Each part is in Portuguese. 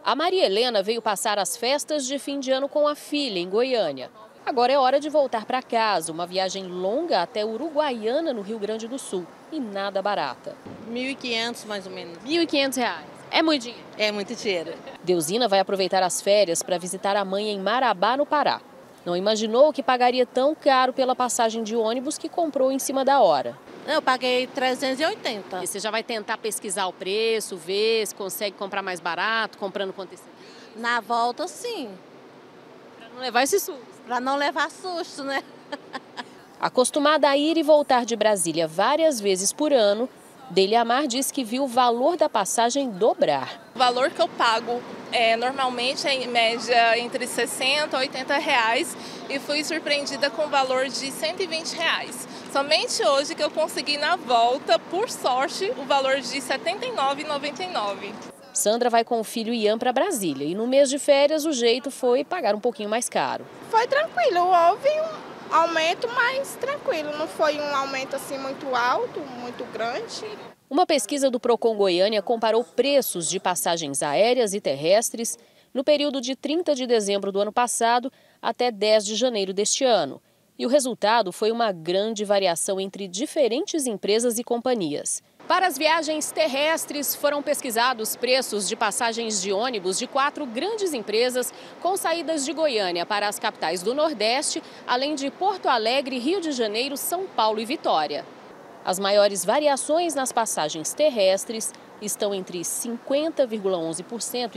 A Maria Helena veio passar as festas de fim de ano com a filha em Goiânia. Agora é hora de voltar para casa, uma viagem longa até Uruguaiana, no Rio Grande do Sul, e nada barata. 1.500 mais ou menos. R$ 1.500. É muito dinheiro. É muito dinheiro. Deusina vai aproveitar as férias para visitar a mãe em Marabá, no Pará. Não imaginou que pagaria tão caro pela passagem de ônibus que comprou em cima da hora. Eu paguei 380. E você já vai tentar pesquisar o preço, ver se consegue comprar mais barato, comprando com antecedência? Na volta, sim. Para não levar esse susto. Para não levar susto, né? Acostumada a ir e voltar de Brasília várias vezes por ano, Deliamar diz que viu o valor da passagem dobrar. O valor que eu pago normalmente é em média entre 60 e 80 reais e fui surpreendida com o valor de 120 reais. Somente hoje que eu consegui na volta, por sorte, o valor de R$ 79,99. Sandra vai com o filho Ian para Brasília e no mês de férias o jeito foi pagar um pouquinho mais caro. Foi tranquilo, houve um aumento, mas tranquilo, não foi um aumento assim muito alto, muito grande. Uma pesquisa do Procon Goiânia comparou preços de passagens aéreas e terrestres no período de 30 de dezembro do ano passado até 10 de janeiro deste ano. E o resultado foi uma grande variação entre diferentes empresas e companhias. Para as viagens terrestres, foram pesquisados preços de passagens de ônibus de 4 grandes empresas com saídas de Goiânia para as capitais do Nordeste, além de Porto Alegre, Rio de Janeiro, São Paulo e Vitória. As maiores variações nas passagens terrestres estão entre 50,11% e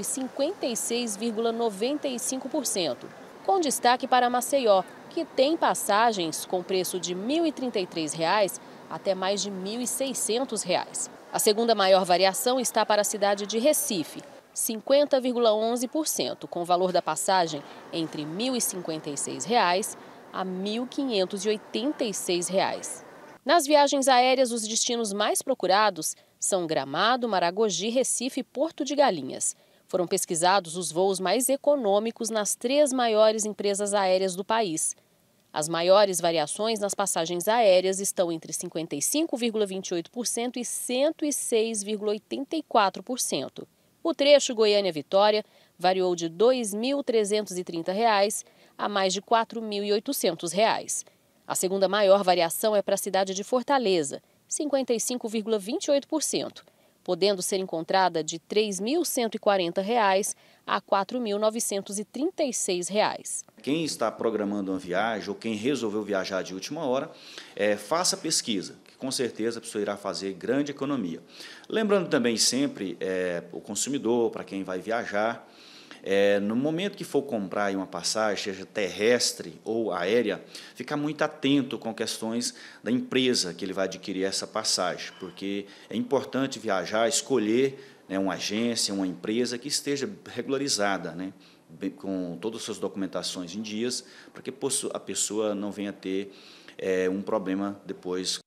56,95%, com destaque para Maceió, que tem passagens com preço de R$ 1.033 até mais de R$ 1.600. A segunda maior variação está para a cidade de Recife, 50,11%, com o valor da passagem entre R$ 1.056 a R$ 1.586. Nas viagens aéreas, os destinos mais procurados são Gramado, Maragogi, Recife e Porto de Galinhas. Foram pesquisados os voos mais econômicos nas 3 maiores empresas aéreas do país. As maiores variações nas passagens aéreas estão entre 55,28% e 106,84%. O trecho Goiânia-Vitória variou de R$ 2.330 a mais de R$ 4.800. A segunda maior variação é para a cidade de Fortaleza, 55,28%, podendo ser encontrada de R$ 3.140 a R$ 4.936. Quem está programando uma viagem ou quem resolveu viajar de última hora, faça pesquisa, que com certeza a pessoa irá fazer grande economia. Lembrando também sempre o consumidor, para quem vai viajar, no momento que for comprar uma passagem, seja terrestre ou aérea, ficar muito atento com questões da empresa que ele vai adquirir essa passagem, porque é importante viajar, escolher uma agência, uma empresa que esteja regularizada, com todas as suas documentações em dias, para que a pessoa não venha ter um problema depois